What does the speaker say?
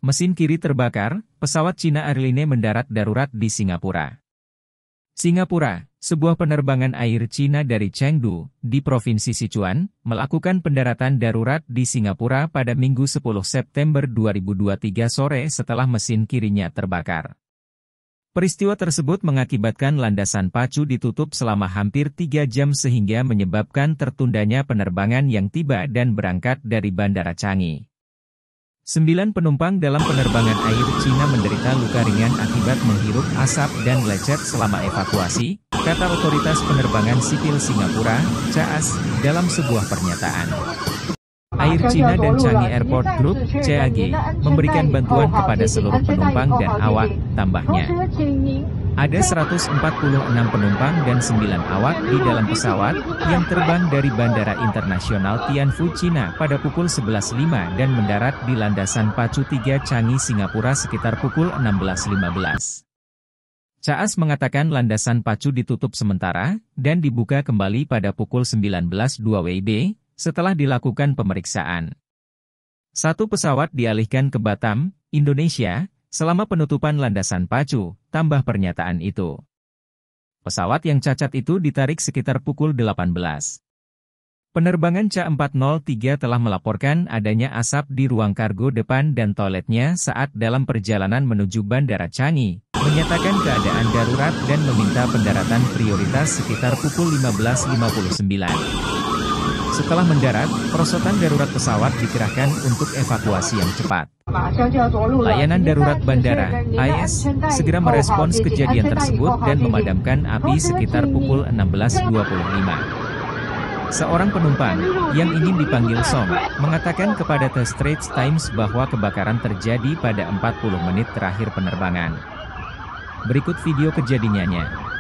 Mesin kiri terbakar, pesawat Cina Airline mendarat darurat di Singapura. Singapura, sebuah penerbangan air Cina dari Chengdu, di Provinsi Sichuan, melakukan pendaratan darurat di Singapura pada Minggu 10 September 2023 sore setelah mesin kirinya terbakar. Peristiwa tersebut mengakibatkan landasan pacu ditutup selama hampir 3 jam sehingga menyebabkan tertundanya penerbangan yang tiba dan berangkat dari Bandara Changi. 9 penumpang dalam penerbangan air Cina menderita luka ringan akibat menghirup asap dan lecet selama evakuasi, kata Otoritas Penerbangan Sipil Singapura, CAAS, dalam sebuah pernyataan. Air Cina dan Changi Airport Group, CAG, memberikan bantuan kepada seluruh penumpang dan awak, tambahnya. Ada 146 penumpang dan 9 awak di dalam pesawat, yang terbang dari Bandara Internasional Tianfu, Cina pada pukul 11.05 dan mendarat di landasan pacu 3 Changi, Singapura sekitar pukul 16.15. CAAS mengatakan landasan pacu ditutup sementara, dan dibuka kembali pada pukul 19.02 WIB, setelah dilakukan pemeriksaan. Satu pesawat dialihkan ke Batam, Indonesia, selama penutupan landasan pacu, tambah pernyataan itu. Pesawat yang cacat itu ditarik sekitar pukul 18. Penerbangan CA403 telah melaporkan adanya asap di ruang kargo depan dan toiletnya saat dalam perjalanan menuju Bandara Changi, menyatakan keadaan darurat dan meminta pendaratan prioritas sekitar pukul 15.59. Setelah mendarat, perosotan darurat pesawat dikerahkan untuk evakuasi yang cepat. Layanan darurat bandara, AIS, segera merespons kejadian tersebut dan memadamkan api sekitar pukul 16.25. Seorang penumpang, yang ingin dipanggil Song, mengatakan kepada The Straits Times bahwa kebakaran terjadi pada 40 menit terakhir penerbangan. Berikut video kejadiannya.